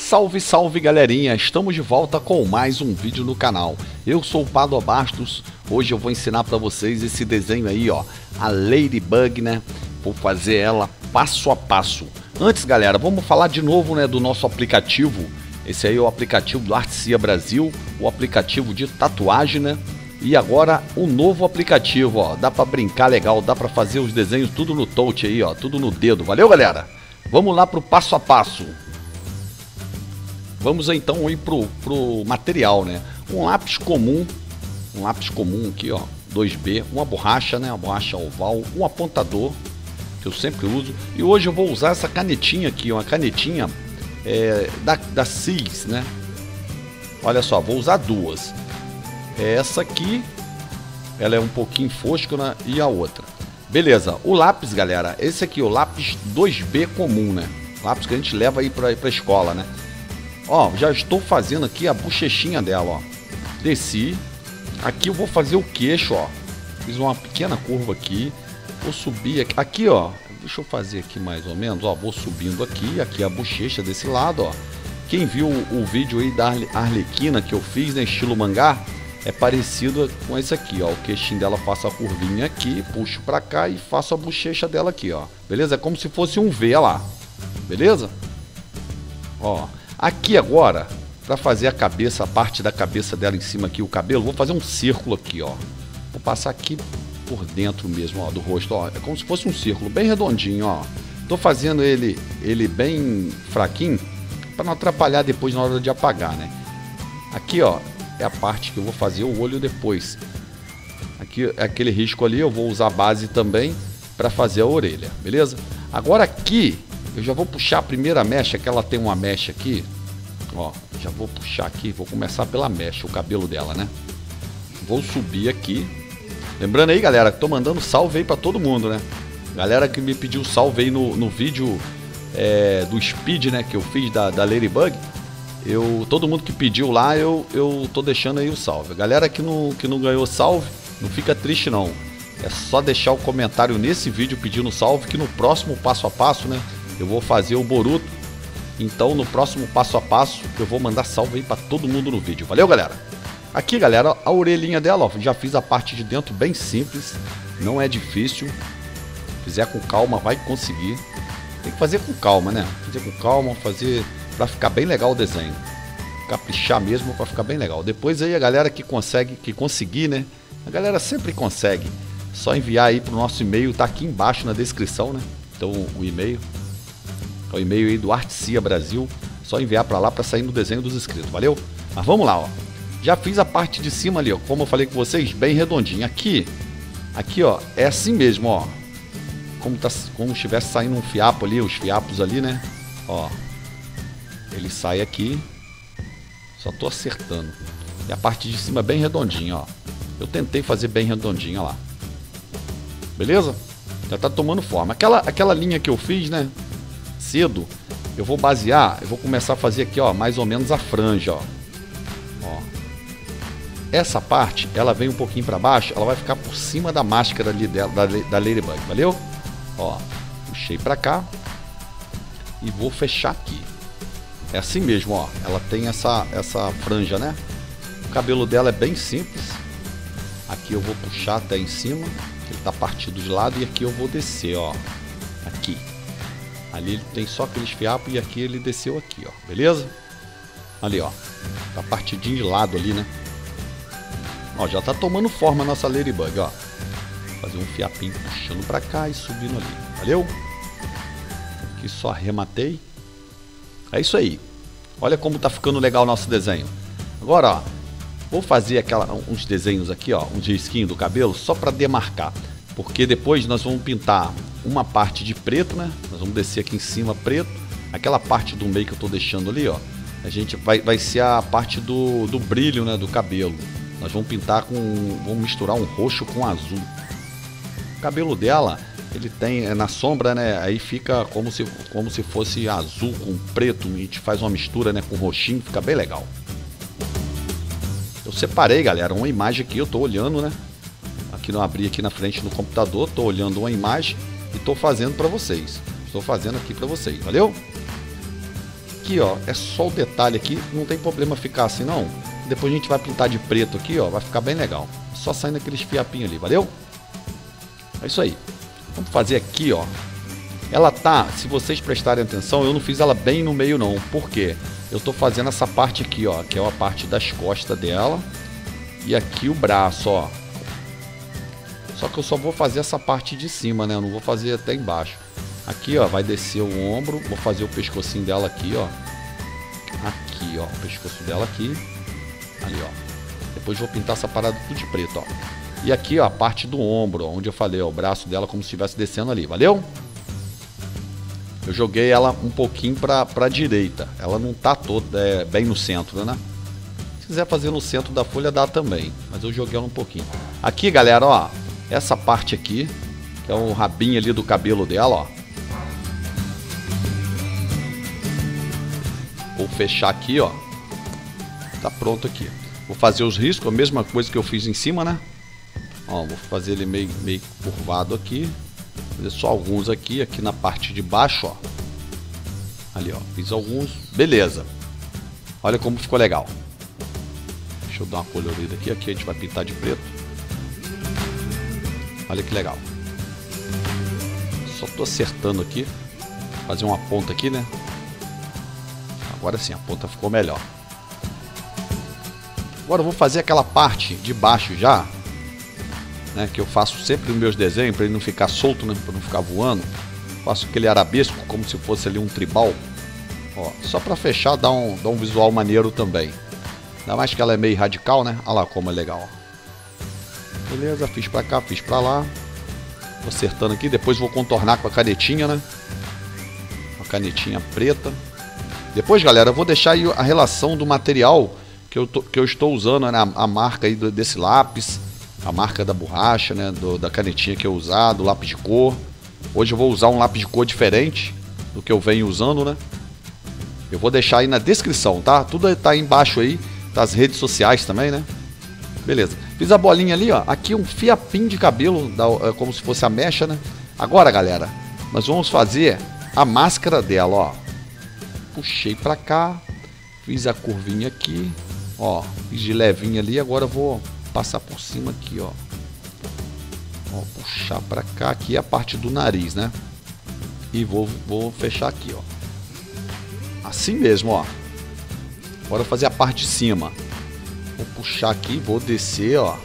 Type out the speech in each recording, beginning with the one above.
Salve, salve galerinha, estamos de volta com mais um vídeo no canal. Eu sou o Pado Bastos, hoje eu vou ensinar para vocês esse desenho aí, ó, a Ladybug, né? Vou fazer ela passo a passo. Antes, galera, vamos falar de novo, né, do nosso aplicativo. Esse aí é o aplicativo do Artesia Brasil, o aplicativo de tatuagem, né? E agora o novo aplicativo, ó, dá para brincar legal, dá para fazer os desenhos tudo no touch aí, ó, tudo no dedo. Valeu, galera? Vamos lá pro passo a passo. Vamos então ir pro material, né? Um lápis comum aqui, ó, 2B, uma borracha, né? Uma borracha oval, um apontador, que eu sempre uso. E hoje eu vou usar essa canetinha aqui, uma canetinha da CIS, né? Olha só, vou usar duas. Essa aqui, ela é um pouquinho fosca, né? E a outra. Beleza, o lápis, galera, esse aqui, o lápis 2B comum, né? Lápis que a gente leva aí pra escola, né? Ó, já estou fazendo aqui a bochechinha dela, ó. Desci. Aqui eu vou fazer o queixo, ó. Fiz uma pequena curva aqui. Vou subir aqui, ó. Deixa eu fazer aqui mais ou menos, ó. Vou subindo aqui. Aqui a bochecha desse lado, ó. Quem viu o vídeo aí da Arlequina que eu fiz, né, estilo mangá, é parecido com esse aqui, ó. O queixinho dela, faço a curvinha aqui, puxo pra cá e faço a bochecha dela aqui, ó. Beleza? É como se fosse um V, ó lá. Beleza? Ó. Aqui agora, para fazer a cabeça, a parte da cabeça dela em cima aqui, o cabelo, vou fazer um círculo aqui, ó. Vou passar aqui por dentro mesmo, ó, do rosto, ó. É como se fosse um círculo bem redondinho, ó. Tô fazendo ele bem fraquinho, para não atrapalhar depois na hora de apagar, né? Aqui, ó, é a parte que eu vou fazer o olho depois. Aqui, aquele risco ali, eu vou usar a base também para fazer a orelha, beleza? Agora aqui, eu já vou puxar a primeira mecha, que ela tem uma mecha aqui. Ó, já vou puxar aqui, vou começar pela mecha, o cabelo dela, né? Vou subir aqui. Lembrando aí, galera, que tô mandando salve aí pra todo mundo, né? Galera que me pediu salve aí no vídeo do Speed, né? Que eu fiz da Ladybug. Todo mundo que pediu lá, eu tô deixando aí o salve. Galera que não ganhou salve, não fica triste não. É só deixar o comentário nesse vídeo pedindo salve, que no próximo passo a passo, né? Eu vou fazer o Boruto. Então no próximo passo a passo eu vou mandar salve aí pra todo mundo no vídeo. Valeu, galera? Aqui, galera, a orelhinha dela, ó, já fiz a parte de dentro bem simples. Não é difícil. Se fizer com calma, vai conseguir. Tem que fazer com calma, né? Fazer com calma, fazer pra ficar bem legal o desenho. Caprichar mesmo pra ficar bem legal. Depois aí a galera que conseguir, né? A galera sempre consegue. Só enviar aí pro nosso e-mail, tá aqui embaixo na descrição, né? Então o e-mail. O e-mail aí do Artesia Brasil, só enviar para lá para sair no desenho dos inscritos, valeu? Mas vamos lá, ó. Já fiz a parte de cima ali, ó, como eu falei com vocês, bem redondinho. Aqui, ó, é assim mesmo, ó. Como estivesse saindo um fiapo ali, os fiapos ali, né? Ó. Ele sai aqui. Só tô acertando. E a parte de cima é bem redondinha, ó. Eu tentei fazer bem redondinha lá. Beleza? Já tá tomando forma. Aquela linha que eu fiz, né? Cedo, eu vou basear, eu vou começar a fazer aqui, ó, mais ou menos a franja, ó. Essa parte, ela vem um pouquinho para baixo, ela vai ficar por cima da máscara ali dela, da Ladybug, valeu? Ó, puxei para cá e vou fechar aqui. É assim mesmo, ó, ela tem essa franja, né? O cabelo dela é bem simples. Aqui eu vou puxar até em cima, ele tá partido de lado, e aqui eu vou descer, ó, aqui. Ali ele tem só aqueles fiapos e aqui ele desceu aqui, ó. Beleza? Ali, ó. Tá partidinho de lado ali, né? Ó, já tá tomando forma a nossa Ladybug, ó. Fazer um fiapinho puxando pra cá e subindo ali. Valeu? Aqui só arrematei. É isso aí. Olha como tá ficando legal o nosso desenho. Agora, ó. Vou fazer uns desenhos aqui, ó. Um risquinho do cabelo só pra demarcar. Porque depois nós vamos pintar uma parte de preto, né? Nós vamos descer aqui em cima preto. Aquela parte do meio que eu tô deixando ali, ó. A gente vai ser a parte do brilho, né? Do cabelo. Nós vamos pintar vamos misturar um roxo com azul. O cabelo dela, ele tem na sombra, né? Aí fica como se fosse azul com preto. A gente faz uma mistura, né? Com roxinho, fica bem legal. Eu separei, galera, uma imagem aqui. Eu tô olhando, né? Aqui não abri aqui na frente do computador, tô olhando uma imagem e tô fazendo para vocês. Estou fazendo aqui para vocês, valeu? aqui, ó, é só o detalhe aqui, não tem problema ficar assim não. Depois a gente vai pintar de preto aqui, ó, vai ficar bem legal. Só saindo aqueles fiapinhos ali, valeu? É isso aí. Vamos fazer aqui, ó. Ela tá, se vocês prestarem atenção, eu não fiz ela bem no meio não. Por quê? Eu tô fazendo essa parte aqui, ó, que é a parte das costas dela. E aqui o braço, ó. Só que eu só vou fazer essa parte de cima, né? Eu não vou fazer até embaixo. Aqui, ó, vai descer o ombro. Vou fazer o pescocinho dela aqui, ó. Aqui, ó, o pescoço dela aqui. Ali, ó. Depois vou pintar essa parada tudo de preto, ó. E aqui, ó, a parte do ombro, ó, onde eu falei, ó, o braço dela como se estivesse descendo ali, valeu? Eu joguei ela um pouquinho pra direita. Ela não tá toda bem no centro, né? Se quiser fazer no centro da folha, dá também. Mas eu joguei ela um pouquinho. Aqui, galera, ó. Essa parte aqui, que é o rabinho ali do cabelo dela, ó. Vou fechar aqui, ó. Tá pronto aqui. Vou fazer os riscos, a mesma coisa que eu fiz em cima, né? Ó, vou fazer ele meio curvado aqui. Fazer só alguns aqui, aqui na parte de baixo, ó. Ali, ó. Fiz alguns. Beleza. Olha como ficou legal. Deixa eu dar uma colorida aqui. Aqui a gente vai pintar de preto. Olha que legal. Só tô acertando aqui. Fazer uma ponta aqui, né? Agora sim, a ponta ficou melhor. Agora eu vou fazer aquela parte de baixo já, né, que eu faço sempre nos meus desenhos, para ele não ficar solto, né, para não ficar voando. Faço aquele arabesco como se fosse ali um tribal. Ó, só para fechar, dá um visual maneiro também. Ainda mais que ela é meio radical, né? Olha lá como é legal. Ó. Beleza, fiz para cá, fiz para lá. Tô acertando aqui, depois vou contornar com a canetinha, né? Uma canetinha preta. Depois, galera, eu vou deixar aí a relação do material que eu estou usando, né? A marca aí desse lápis, a marca da borracha, né? Da canetinha que eu usar, do lápis de cor. Hoje eu vou usar um lápis de cor diferente do que eu venho usando, né? Eu vou deixar aí na descrição, tá? Tudo tá aí embaixo aí, das redes sociais também, né? Beleza. Fiz a bolinha ali, ó. Aqui um fiapinho de cabelo, como se fosse a mecha, né? Agora, galera, nós vamos fazer a máscara dela, ó. Puxei pra cá, fiz a curvinha aqui, ó, fiz de levinha ali, agora eu vou passar por cima aqui, ó. Ó, puxar pra cá, aqui é a parte do nariz, né? E vou fechar aqui, ó. Assim mesmo, ó. Agora eu vou fazer a parte de cima. Vou puxar aqui, vou descer, ó.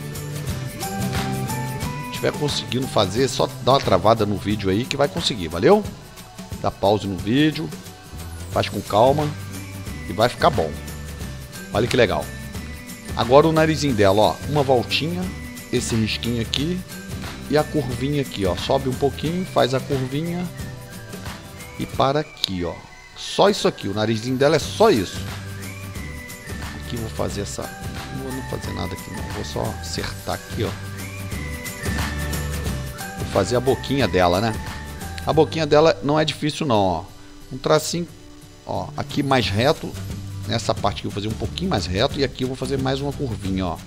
Se estiver conseguindo fazer, só dá uma travada no vídeo aí que vai conseguir, valeu? Dá pause no vídeo, faz com calma e vai ficar bom. Olha que legal. Agora o narizinho dela, ó, uma voltinha, esse risquinho aqui e a curvinha aqui, ó. Sobe um pouquinho, faz a curvinha e para aqui, ó. Só isso aqui, o narizinho dela é só isso. Aqui vou fazer essa... Não vou fazer nada aqui não, vou só acertar aqui, ó. Vou fazer a boquinha dela, né? A boquinha dela não é difícil não, ó. Um tracinho, ó, aqui mais reto. Nessa parte aqui eu vou fazer um pouquinho mais reto. E aqui eu vou fazer mais uma curvinha, ó.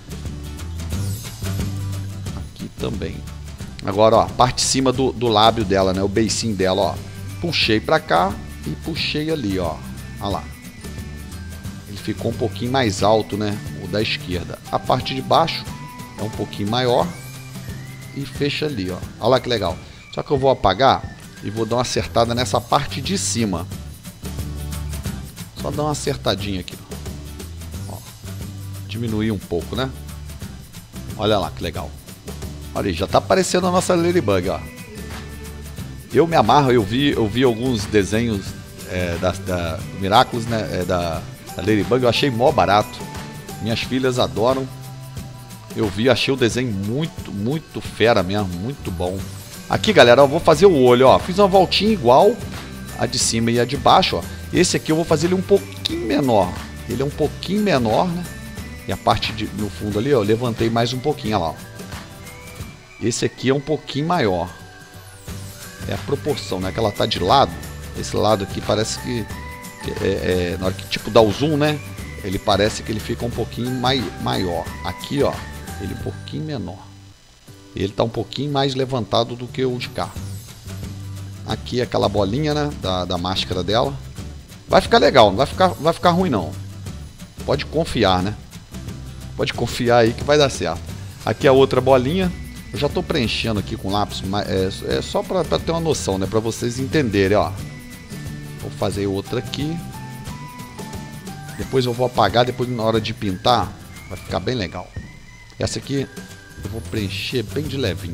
Aqui também. Agora, ó, a parte de cima do lábio dela, né? O beicinho dela, ó. Puxei pra cá e puxei ali, ó. Olha lá. Ele ficou um pouquinho mais alto, né? O da esquerda. A parte de baixo é um pouquinho maior. E fecha ali, ó. Olha lá que legal. Só que eu vou apagar e vou dar uma acertada nessa parte de cima. Só dar uma acertadinha aqui, ó. Diminuir um pouco, né? Olha lá que legal. Olha aí, já tá aparecendo a nossa Ladybug, ó. Eu me amarro, eu vi alguns desenhos da Miraculous, né? Da Ladybug, eu achei mó barato. Minhas filhas adoram. Eu achei o desenho muito fera mesmo, muito bom. Aqui, galera, eu vou fazer o olho, ó. Fiz uma voltinha igual a de cima e a de baixo, ó. Esse aqui eu vou fazer ele um pouquinho menor. Ele é um pouquinho menor, né? E a parte no fundo ali, ó, eu levantei mais um pouquinho, ó lá, ó. Esse aqui é um pouquinho maior. É a proporção, né? Que ela tá de lado. Esse lado aqui parece que na hora que tipo dá o zoom, né? Ele parece que ele fica um pouquinho maior. Aqui, ó, ele um pouquinho menor. Ele tá um pouquinho mais levantado do que o de cá. Aqui é aquela bolinha, né? Da máscara dela. Vai ficar legal, não vai ficar ruim não. Pode confiar, né? Pode confiar aí que vai dar certo. Aqui a outra bolinha. Eu já estou preenchendo aqui com lápis, mas é só para ter uma noção, né? Para vocês entenderem, ó. Vou fazer outra aqui. Depois eu vou apagar, depois na hora de pintar, vai ficar bem legal. Essa aqui eu vou preencher bem de levinho.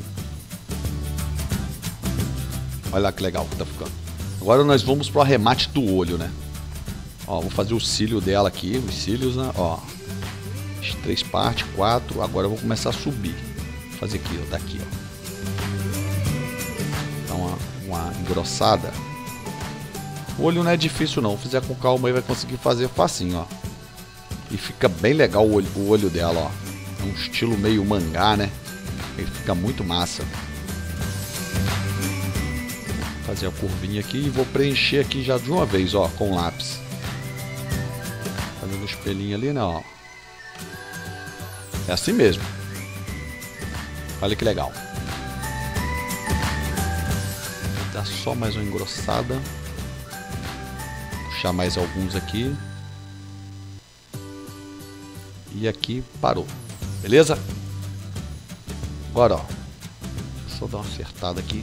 Olha lá que legal que tá ficando. Agora nós vamos pro arremate do olho, né? Ó, vou fazer o cílio dela aqui, os cílios, né? Ó, as 3 partes, 4. Agora eu vou começar a subir. Vou fazer aqui, ó, daqui, ó. Dá uma engrossada. O olho não é difícil não, se fizer com calma aí vai conseguir fazer facinho, ó. E fica bem legal o olho dela, ó. É um estilo meio mangá, né? Ele fica muito massa. Vou fazer a curvinha aqui e vou preencher aqui já de uma vez, ó, com lápis. Fazendo o espelhinho ali, né, ó. É assim mesmo. Olha que legal. Vou dar só mais uma engrossada. Puxar mais alguns aqui. E aqui parou. Beleza? Agora, ó. Só dar uma acertada aqui.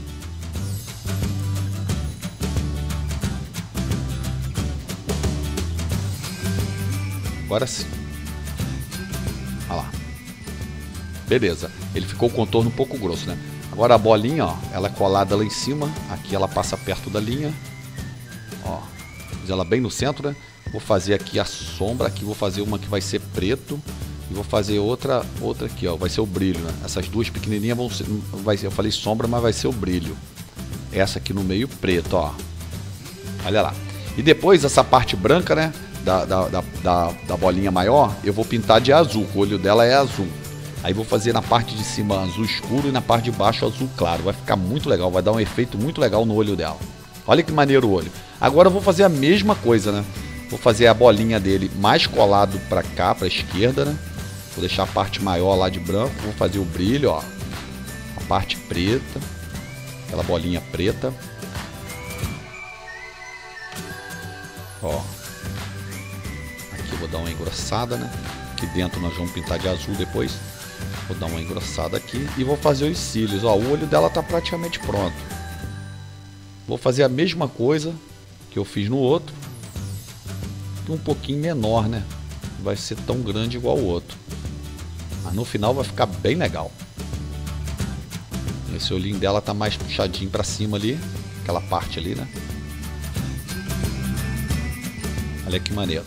Agora sim. Olha lá. Beleza. Ele ficou o contorno um pouco grosso, né? Agora a bolinha, ó. Ela é colada lá em cima. Aqui ela passa perto da linha. Ó. Fiz ela bem no centro, né? Vou fazer aqui a sombra. Aqui vou fazer uma que vai ser preto. E vou fazer outra aqui, ó. Vai ser o brilho, né? Essas duas pequenininhas vão ser... eu falei sombra, mas vai ser o brilho. Essa aqui no meio preto, ó. Olha lá. E depois essa parte branca, né? Da bolinha maior, eu vou pintar de azul. O olho dela é azul. Aí vou fazer na parte de cima azul escuro e na parte de baixo azul claro. Vai ficar muito legal, vai dar um efeito muito legal no olho dela. Olha que maneiro o olho. Agora eu vou fazer a mesma coisa, né? Vou fazer a bolinha dele mais colado para cá, para a esquerda, né? Vou deixar a parte maior lá de branco. Vou fazer o brilho, ó. A parte preta. Aquela bolinha preta. Ó. Aqui eu vou dar uma engrossada, né? Aqui dentro nós vamos pintar de azul depois. Vou dar uma engrossada aqui e vou fazer os cílios. Ó, o olho dela tá praticamente pronto. Vou fazer a mesma coisa que eu fiz no outro. Um pouquinho menor, né? Não vai ser tão grande igual o outro. Mas no final vai ficar bem legal. Esse olhinho dela tá mais puxadinho pra cima ali. Aquela parte ali, né? Olha que maneiro.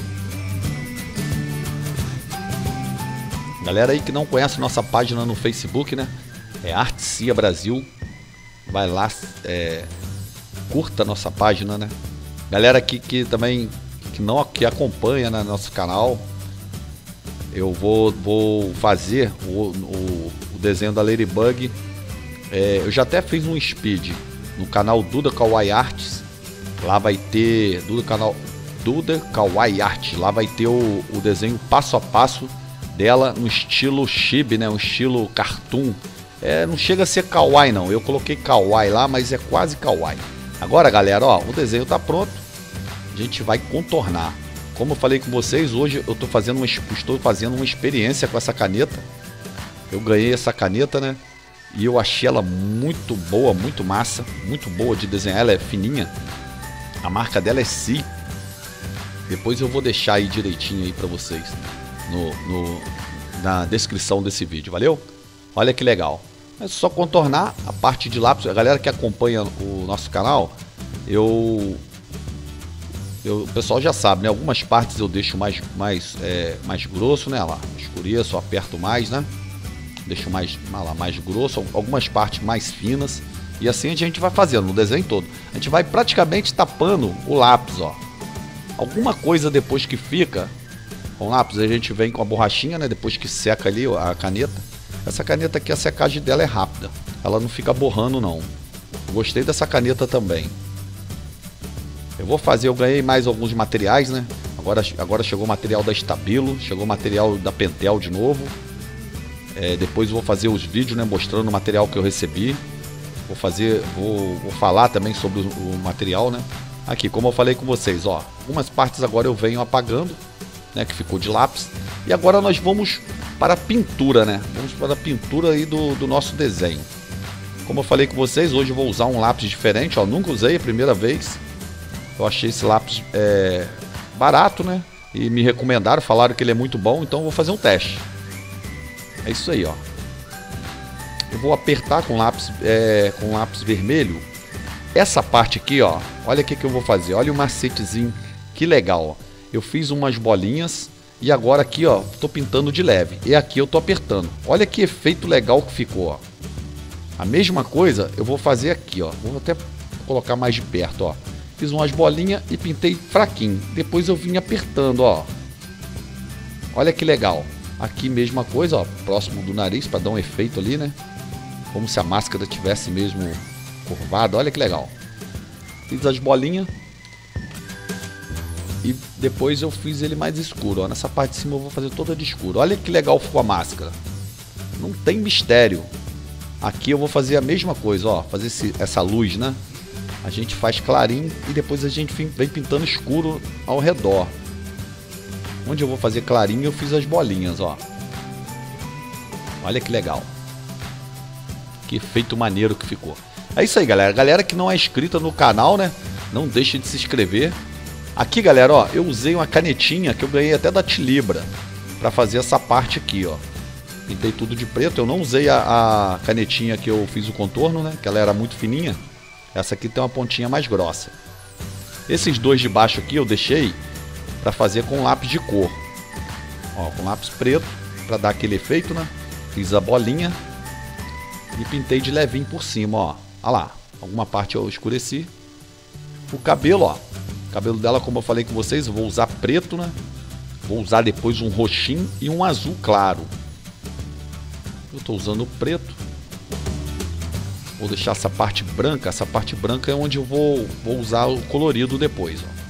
Galera aí que não conhece nossa página no Facebook, né? É Artesia Brasil. Vai lá, curta a nossa página, né? Galera que também que acompanha, né, nosso canal, eu vou fazer o desenho da Ladybug. Eu já até fiz um speed no canal Duda Kawaii Arts. Lá vai ter Duda Kawaii Art. Lá vai ter o desenho passo a passo dela no estilo chibi, né? Um estilo cartoon. Não chega a ser kawaii não. Eu coloquei kawaii lá, mas é quase kawaii. Agora, galera, ó, o desenho tá pronto. A gente vai contornar. Como eu falei com vocês, hoje eu estou fazendo uma experiência com essa caneta. Eu ganhei essa caneta, né? E eu achei ela muito boa, muito massa, muito boa de desenhar. Ela é fininha. A marca dela é Si. Depois eu vou deixar aí direitinho aí para vocês na descrição desse vídeo, valeu? Olha que legal. É só contornar a parte de lápis. A galera que acompanha o nosso canal, o pessoal já sabe, né? Algumas partes eu deixo mais grosso, né? Lá, escureço, aperto mais, né? Deixo mais grosso. Algumas partes mais finas. E assim a gente vai fazendo no desenho todo. A gente vai praticamente tapando o lápis, ó. Alguma coisa depois que fica com o lápis, a gente vem com a borrachinha, né? Depois que seca ali a caneta. Essa caneta aqui, a secagem dela é rápida. Ela não fica borrando, não. Gostei dessa caneta também. Eu ganhei mais alguns materiais, né? Agora chegou o material da Stabilo, chegou o material da Pentel de novo. Depois eu vou fazer os vídeos, né? Mostrando o material que eu recebi. Vou falar também sobre o material, né? Aqui, como eu falei com vocês, ó, algumas partes agora eu venho apagando, né, que ficou de lápis. E agora nós vamos para a pintura, né? Vamos para a pintura aí do nosso desenho. Como eu falei com vocês, hoje eu vou usar um lápis diferente, ó, nunca usei, a primeira vez. Eu achei esse lápis barato, né? E me recomendaram, falaram que ele é muito bom, então eu vou fazer um teste. É isso aí, ó. Eu vou apertar com lápis vermelho. Essa parte aqui, ó, olha o que eu vou fazer. Olha o macetezinho, que legal, ó. Eu fiz umas bolinhas e agora aqui, ó, tô pintando de leve. E aqui eu tô apertando. Olha que efeito legal que ficou, ó. A mesma coisa eu vou fazer aqui, ó. Vou até colocar mais de perto, ó. Fiz umas bolinhas e pintei fraquinho. Depois eu vim apertando, ó. Olha que legal. Aqui mesma coisa, ó, próximo do nariz para dar um efeito ali, né? Como se a máscara tivesse mesmo curvada. Olha que legal. Fiz as bolinhas e depois eu fiz ele mais escuro, ó. Nessa parte de cima eu vou fazer toda de escuro. Olha que legal ficou a máscara. Não tem mistério. Aqui eu vou fazer a mesma coisa, ó, fazer essa luz, né? A gente faz clarinho e depois a gente vem pintando escuro ao redor. Onde eu vou fazer clarinho eu fiz as bolinhas, ó. Olha que legal. Que efeito maneiro que ficou. É isso aí, galera. Galera que não é inscrita no canal, né? Não deixe de se inscrever. Aqui, galera, ó, eu usei uma canetinha que eu ganhei até da Tilibra para fazer essa parte aqui, ó. Pintei tudo de preto. Eu não usei a canetinha que eu fiz o contorno, né? Que ela era muito fininha. Essa aqui tem uma pontinha mais grossa. Esses dois de baixo aqui eu deixei para fazer com lápis de cor. Ó, com lápis preto para dar aquele efeito, né? Fiz a bolinha e pintei de levinho por cima, ó. Olha lá, alguma parte eu escureci. O cabelo, ó. O cabelo dela, como eu falei com vocês, eu vou usar preto, né? Vou usar depois um roxinho e um azul claro. Eu tô usando o preto. Vou deixar essa parte branca. Essa parte branca é onde eu vou usar o colorido depois, ó.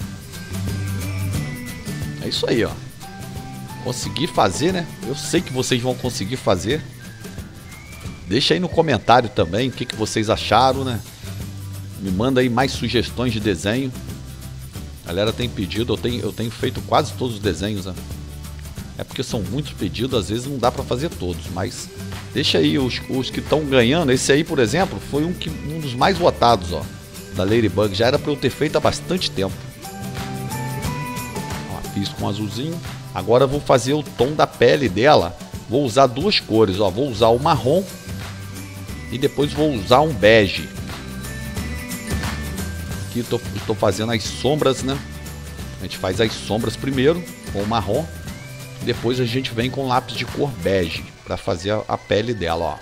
É isso aí, ó. Consegui fazer, né? Eu sei que vocês vão conseguir fazer. Deixa aí no comentário também o que vocês acharam, né? Me manda aí mais sugestões de desenho. A galera tem pedido, eu tenho feito quase todos os desenhos, né? É porque são muitos pedidos, às vezes não dá pra fazer todos, mas deixa aí os que estão ganhando. Esse aí, por exemplo, foi um dos mais votados, ó, da Ladybug. Já era pra eu ter feito há bastante tempo. Ó, fiz com azulzinho. Agora eu vou fazer o tom da pele dela. Vou usar duas cores, ó. Vou usar o marrom e depois vou usar um bege. Aqui tô fazendo as sombras, né? A gente faz as sombras primeiro com o marrom. Depois a gente vem com lápis de cor bege para fazer a pele dela, ó.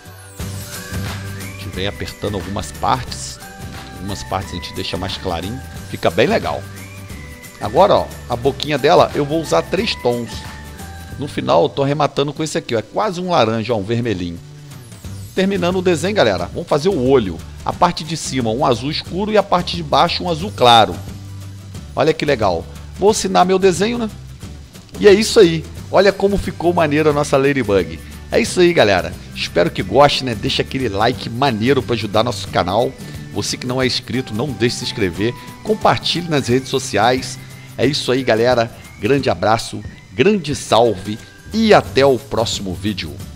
A gente vem apertando algumas partes. Algumas partes a gente deixa mais clarinho. Fica bem legal. Agora, ó, a boquinha dela eu vou usar 3 tons. No final eu tô arrematando com esse aqui, ó. É quase um laranja, ó, um vermelhinho. Terminando o desenho, galera, vamos fazer o olho. A parte de cima um azul escuro e a parte de baixo um azul claro. Olha que legal. Vou assinar meu desenho, né? E é isso aí. Olha como ficou maneiro a nossa Ladybug. É isso aí, galera. Espero que goste, né? Deixa aquele like maneiro para ajudar nosso canal. Você que não é inscrito, não deixe de se inscrever. Compartilhe nas redes sociais. É isso aí, galera. Grande abraço, grande salve e até o próximo vídeo.